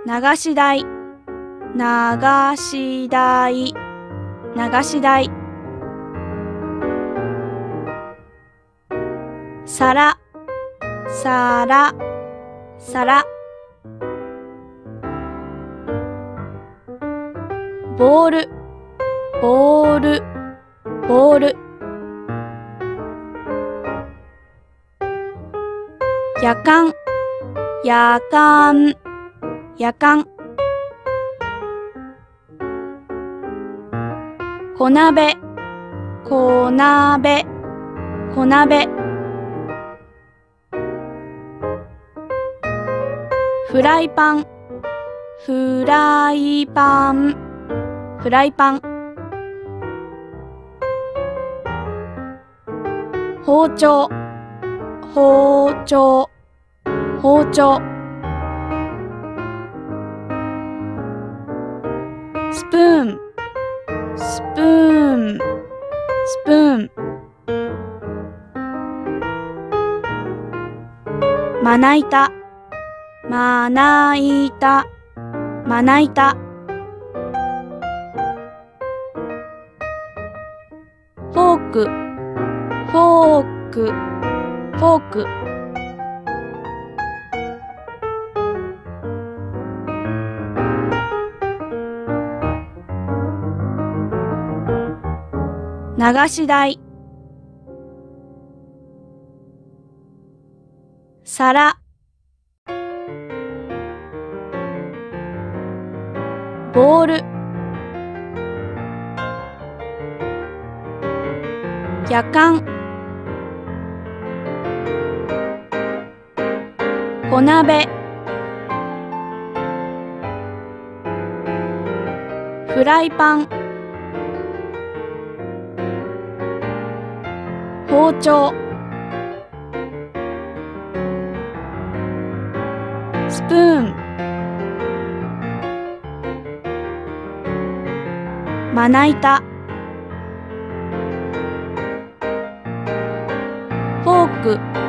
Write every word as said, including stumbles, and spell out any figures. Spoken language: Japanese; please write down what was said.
流し台、流し台、流し台。皿、皿、皿。ボール、ボール、ボール。やかん、やかん、やかん。小鍋、小鍋、小鍋。フライパン、フライパン、フライパン。包丁、包丁、包丁。スプーン、スプーン、スプーン。まな板、まな板、まな板。フォーク、フォーク、フォーク。流し台、皿、ボール、やかん、小鍋、フライパン、包丁、スプーン、まな板、フォーク、